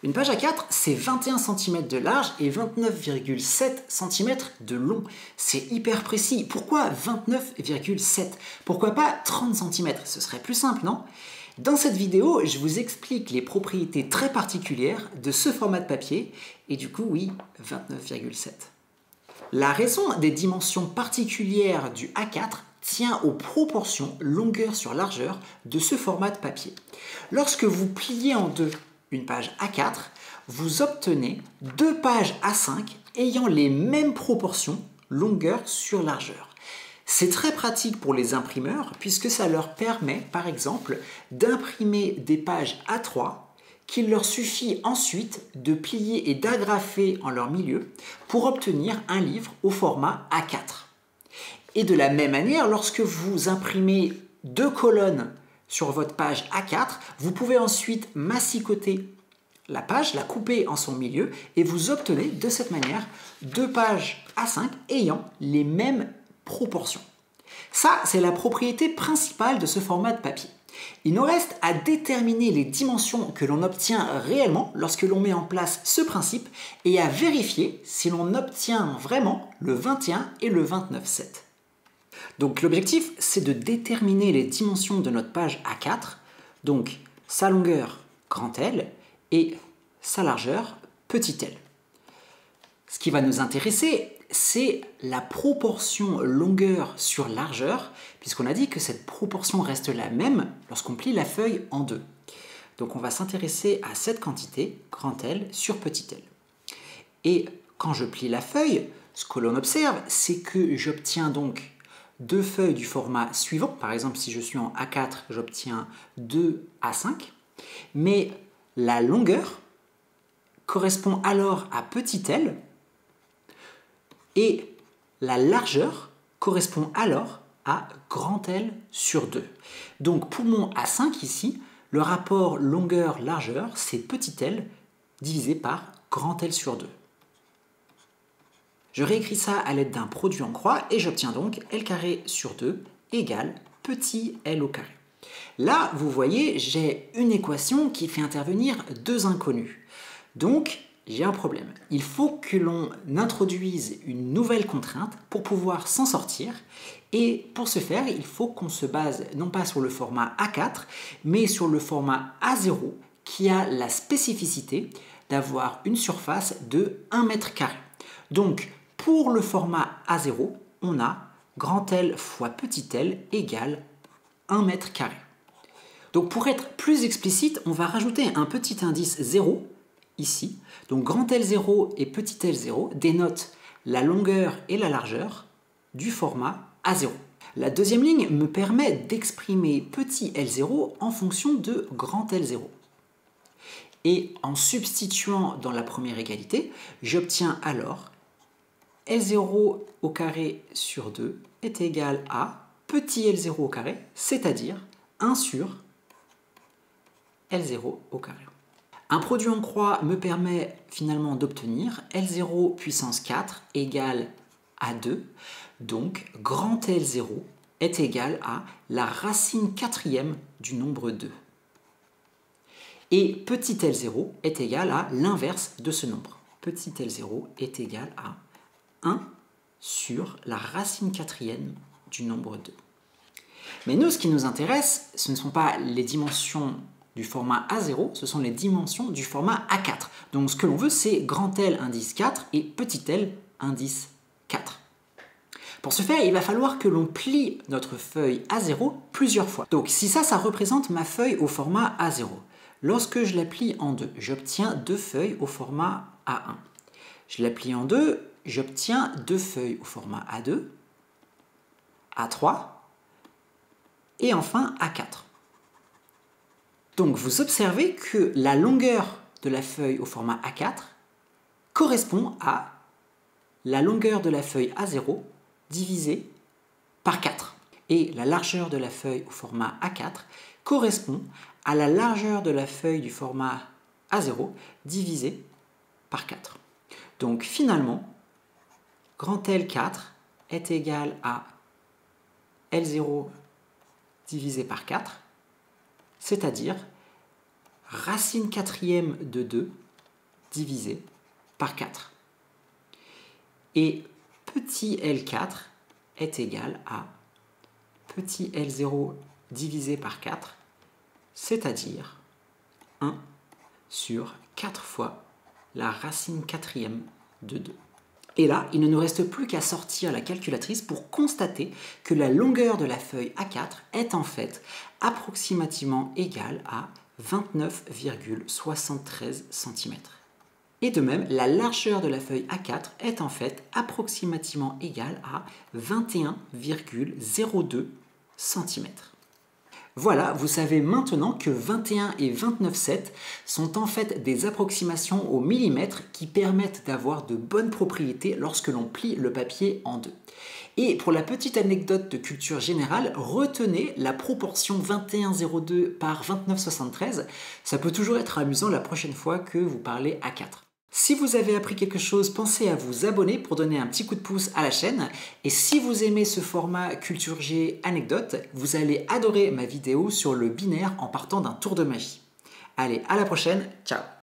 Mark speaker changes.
Speaker 1: Une page A4, c'est 21 cm de large et 29,7 cm de long. C'est hyper précis. Pourquoi 29,7? Pourquoi pas 30 cm? Ce serait plus simple, non? Dans cette vidéo, je vous explique les propriétés très particulières de ce format de papier, et du coup, oui, 29,7. La raison des dimensions particulières du A4 tient aux proportions longueur sur largeur de ce format de papier. Lorsque vous pliez en deux une page A4, vous obtenez deux pages A5 ayant les mêmes proportions longueur sur largeur. C'est très pratique pour les imprimeurs puisque ça leur permet, par exemple, d'imprimer des pages A3 qu'il leur suffit ensuite de plier et d'agrafer en leur milieu pour obtenir un livre au format A4. Et de la même manière, lorsque vous imprimez deux colonnes sur votre page A4, vous pouvez ensuite massicoter la page, la couper en son milieu et vous obtenez de cette manière deux pages A5 ayant les mêmes proportions. Ça, c'est la propriété principale de ce format de papier. Il nous reste à déterminer les dimensions que l'on obtient réellement lorsque l'on met en place ce principe et à vérifier si l'on obtient vraiment le 21 et le 29,7. Donc l'objectif, c'est de déterminer les dimensions de notre page A4, donc sa longueur grand L et sa largeur petit l. Ce qui va nous intéresser, c'est la proportion longueur sur largeur, puisqu'on a dit que cette proportion reste la même lorsqu'on plie la feuille en deux. Donc on va s'intéresser à cette quantité, grand L sur petit l. Et quand je plie la feuille, ce que l'on observe, c'est que j'obtiens donc deux feuilles du format suivant. Par exemple, si je suis en A4, j'obtiens 2 A5. Mais la longueur correspond alors à petit l et la largeur correspond alors à grand L sur 2. Donc pour mon A5 ici, le rapport longueur-largeur, c'est petit l divisé par grand L sur 2. Je réécris ça à l'aide d'un produit en croix et j'obtiens donc L carré sur 2 égale petit l au carré. Là, vous voyez, j'ai une équation qui fait intervenir deux inconnus. Donc, j'ai un problème. Il faut que l'on introduise une nouvelle contrainte pour pouvoir s'en sortir. Et pour ce faire, il faut qu'on se base non pas sur le format A4, mais sur le format A0 qui a la spécificité d'avoir une surface de 1 mètre carré. Donc, pour le format A0, on a grand L fois petit l égale 1 mètre carré. Donc pour être plus explicite, on va rajouter un petit indice 0 ici. Donc grand L0 et petit l0 dénotent la longueur et la largeur du format A0. La deuxième ligne me permet d'exprimer petit l0 en fonction de grand L0. Et en substituant dans la première égalité, j'obtiens alors L0 au carré sur 2 est égal à petit L0 au carré, c'est-à-dire 1 sur L0 au carré. Un produit en croix me permet finalement d'obtenir L0 puissance 4 égale à 2, donc grand L0 est égal à la racine quatrième du nombre 2. Et petit l0 est égal à l'inverse de ce nombre. Petit l0 est égal à 1 sur la racine quatrième du nombre 2. Mais nous, ce qui nous intéresse, ce ne sont pas les dimensions du format A0, ce sont les dimensions du format A4. Donc ce que l'on veut, c'est grand L indice 4 et petit l indice 4. Pour ce faire, il va falloir que l'on plie notre feuille A0 plusieurs fois. Donc si ça représente ma feuille au format A0. Lorsque je la plie en deux, j'obtiens deux feuilles au format A1. Je la plie en deux, j'obtiens deux feuilles au format A2, A3 et enfin A4. Donc vous observez que la longueur de la feuille au format A4 correspond à la longueur de la feuille A0 divisée par 4. Et la largeur de la feuille au format A4 correspond à la largeur de la feuille du format A0 divisée par 4. Donc finalement, grand L4 est égal à L0 divisé par 4, c'est-à-dire racine quatrième de 2 divisé par 4. Et petit L4 est égal à petit L0 divisé par 4, c'est-à-dire 1 sur 4 fois la racine quatrième de 2. Et là, il ne nous reste plus qu'à sortir la calculatrice pour constater que la longueur de la feuille A4 est en fait approximativement égale à 29,73 cm. Et de même, la largeur de la feuille A4 est en fait approximativement égale à 21,02 cm. Voilà, vous savez maintenant que 21 et 29,7 sont en fait des approximations au millimètre qui permettent d'avoir de bonnes propriétés lorsque l'on plie le papier en deux. Et pour la petite anecdote de culture générale, retenez la proportion 21,02 par 29,73. Ça peut toujours être amusant la prochaine fois que vous parlez A4. Si vous avez appris quelque chose, pensez à vous abonner pour donner un petit coup de pouce à la chaîne. Et si vous aimez ce format Culture G anecdote, vous allez adorer ma vidéo sur le binaire en partant d'un tour de magie. Allez, à la prochaine, ciao!